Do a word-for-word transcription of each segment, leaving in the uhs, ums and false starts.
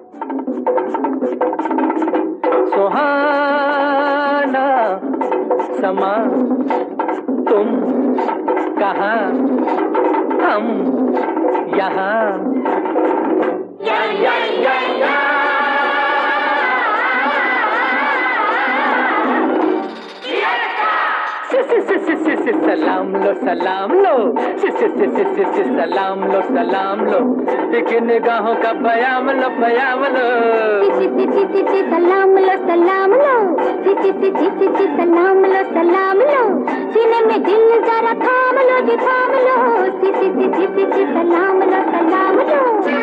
सुहाना समा तुम कहाँ, हम यहाँ। या या या या सलाम लो सलाम लो, सलाम लो सलाम लो, एक निगाहों का बयाम लो बयाम लो। सलाम लो सलाम लो, सलाम लो सलाम लो, सीने में दिल जरा थाम लो जी थाम लो, सलाम लो सलाम लो।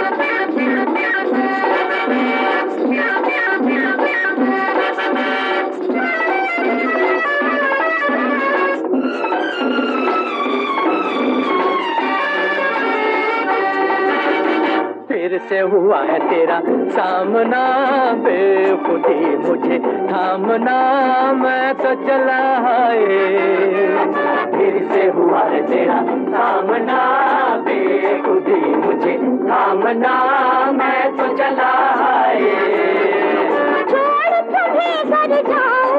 फिर से हुआ है तेरा सामना, बेखुदी मुझे थामना, मैं तो चला है। फिर से हुआ है तेरा सामना, बेखुदी मुझे थामना, मैं तो चला है। छोड़ तुम्हें घर जाऊं,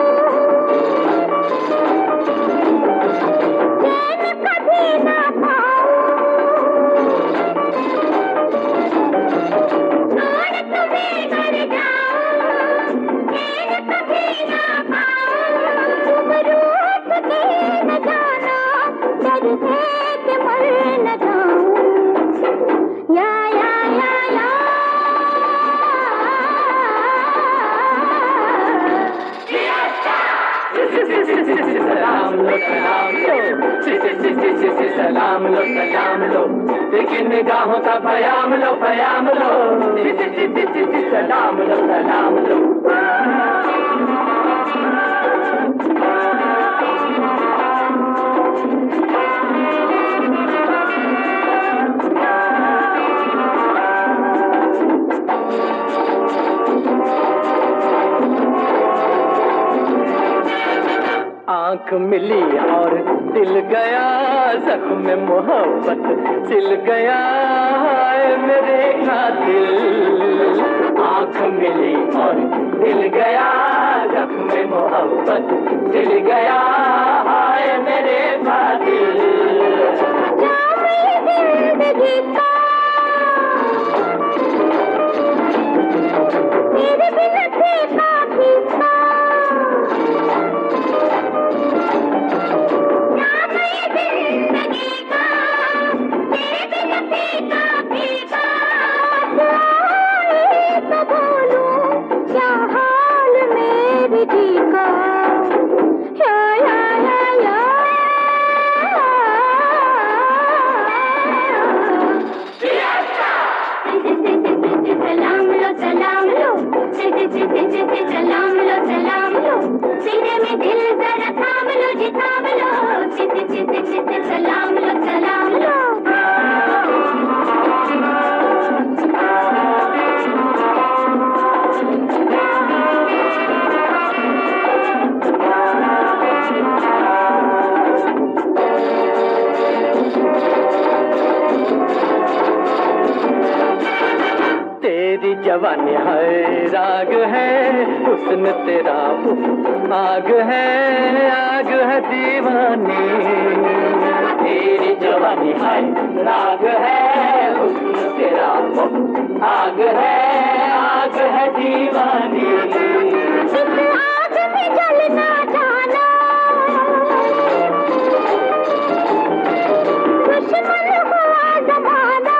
चैन कभी ना पाऊं, छोड़ तुम्हें घर जाऊं, चैन कभी ना पाऊं, तुम रूठ के न जाना, डर है कि मर न जाऊं। या या या या सलाम लो सलाम लो, सलाम लो सलाम लो, एक निगाहों का बयाम लो बयाम लो, सलाम लो सलाम लो। आँख मिली और दिल गया, जख्म मोहब्बत सिल गया है मेरे कातिल। आँख मिली और दिल गया, जख्म मोहब्बत सिल गया है मेरे कातिल। जिंदगी का तेरे बिन फीका फीका, जिंदगी का तेरे बिन फीका फीका, तो बोलूं क्या हाल मेरी जी का। या या या या सलाम लो सलाम लो, सलाम लो सलाम लो, सीने में दिल जरा थाम लो जी थाम लो, सलाम लो सलाम लो। तेरी जवानी है राग है, हुस्न तेरा आग है, आग है दीवानी। तेरी जवानी है राग है, हुस्न तेरा आग है, आग है दीवानी। इस आग में जलना जाना, दुश्मन हुआ जमाना,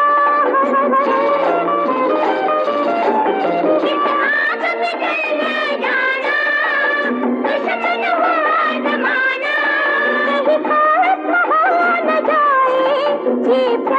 इस आग में जलना जाना, दुश्मन हुआ जमाना, कहीं पास हो न जाए ये